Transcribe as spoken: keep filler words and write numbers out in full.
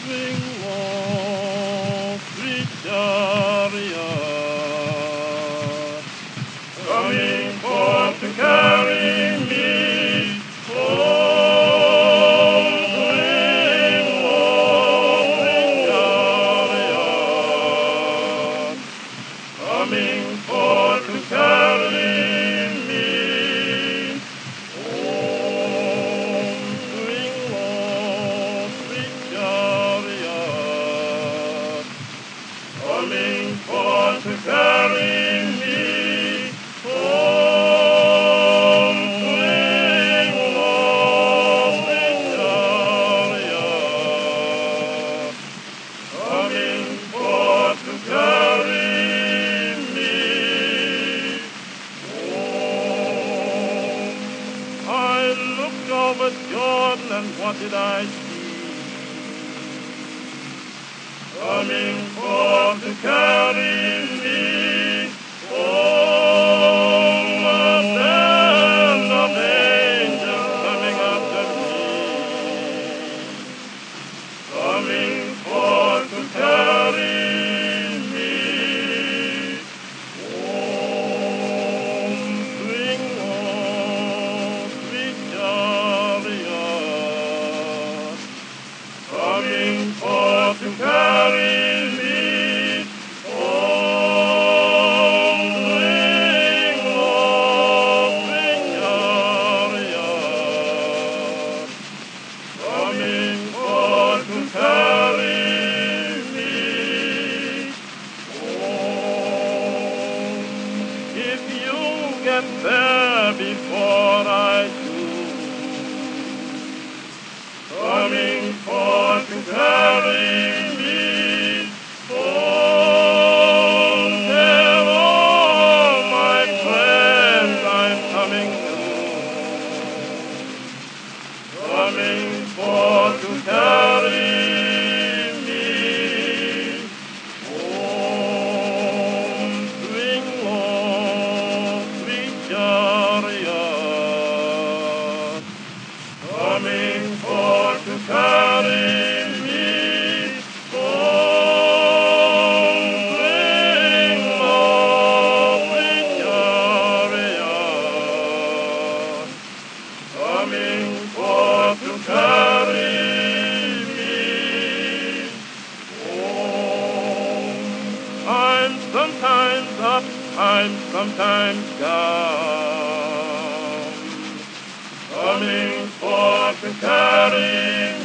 Swing low, sweet chariot, coming forth to carry me home. Swing low, sweet chariot, coming forth to carry me home. Swing low, sweet chariot, coming forth to carry me home. Swing low, sweet chariot, coming forth to carry me home. I looked over Jordan, and what did I see? Coming forth to carry me home, a band of angels coming after me, coming forth to carry me home. Swing low, sweet chariot, coming forth to carry me home. Swing low, sweet chariot, coming forth to carry me home. If you get there before I do, coming forth to carry me home, tell all my friends I'm coming soon, coming forth to carry me home. Swing low, sweet chariot, coming forth to carry me home. Swing low, sweet chariot, coming forth to carry me home. I'm sometimes up, I'm sometimes down, coming forth to carry